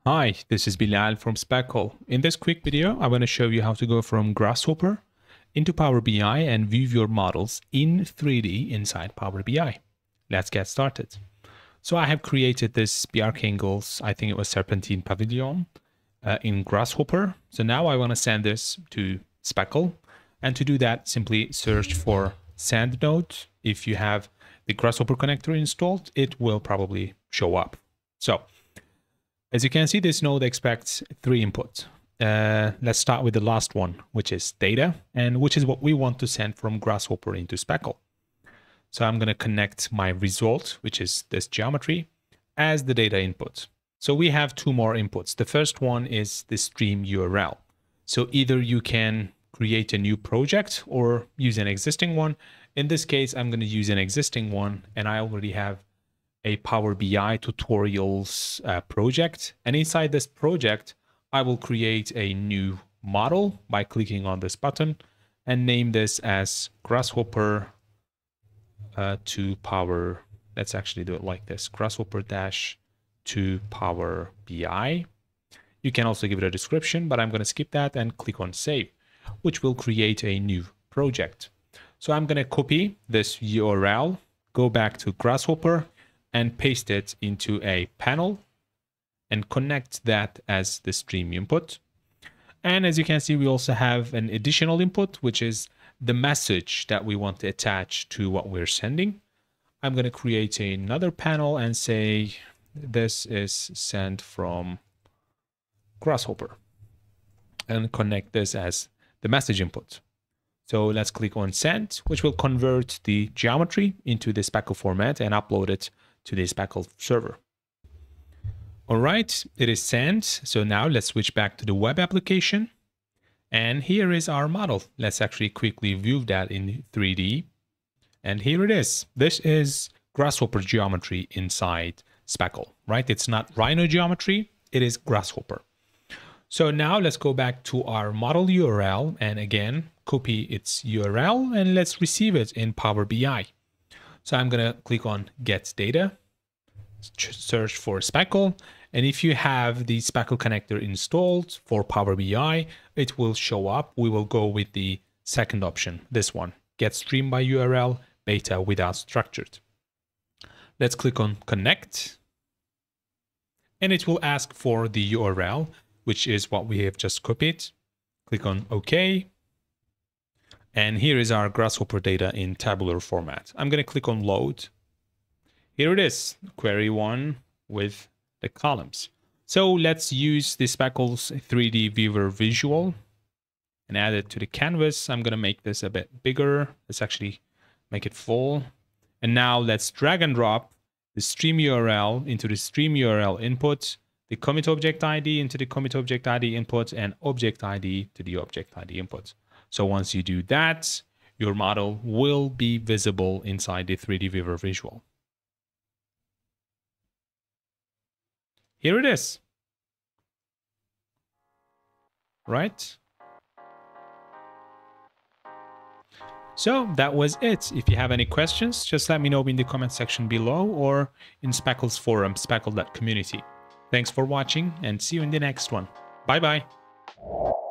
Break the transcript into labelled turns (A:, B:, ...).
A: Hi, this is Bilal from Speckle. In this quick video, I want to show you how to go from Grasshopper into Power BI and view your models in 3D inside Power BI. Let's get started. So I have created this Bjarkangles, I think it was Serpentine Pavilion in Grasshopper. So now I want to send this to Speckle. And to do that, simply search for send node. If you have the Grasshopper connector installed, it will probably show up. So as you can see, this node expects 3 inputs. Let's start with the last one, which is data, and which is what we want to send from Grasshopper into Speckle. So I'm going to connect my result, which is this geometry, as the data input. So we have 2 more inputs. The first one is the stream URL. So either you can create a new project or use an existing one. In this case, I'm going to use an existing one, and I already have a Power BI tutorials project. And inside this project, I will create a new model by clicking on this button and name this as Grasshopper to Power. Let's actually do it like this, Grasshopper dash to Power BI. You can also give it a description, but I'm going to skip that and click on save, which will create a new project. So I'm going to copy this URL, go back to Grasshopper, and paste it into a panel and connect that as the stream input. And as you can see, we also have an additional input, which is the message that we want to attach to what we're sending. I'm going to create another panel and say this is sent from Grasshopper and connect this as the message input. So let's click on send, which will convert the geometry into the Speckle format and upload it to the Speckle server. All right, it is sent. So now let's switch back to the web application. And here is our model. Let's actually quickly view that in 3D. And here it is. This is Grasshopper geometry inside Speckle, right? It's not Rhino geometry, it is Grasshopper. So now let's go back to our model URL and again, copy its URL and let's receive it in Power BI. So I'm going to click on Get Data, search for Speckle, and if you have the Speckle connector installed for Power BI, it will show up. We will go with the second option, this one, Get Stream by URL, beta without structured. Let's click on Connect, and it will ask for the URL, which is what we have just copied. Click on OK. And here is our Grasshopper data in tabular format. I'm going to click on load. Here it is, query 1 with the columns. So let's use the Speckle's 3D viewer visual and add it to the canvas. I'm going to make this a bit bigger. Let's actually make it full. And now let's drag and drop the stream URL into the stream URL input, the commit object ID into the commit object ID input, and object ID to the object ID input. So once you do that, your model will be visible inside the 3D viewer visual. Here it is. Right? So that was it. If you have any questions, just let me know in the comment section below or in Speckle's forum, speckle.community. Thanks for watching and see you in the next one. Bye-bye.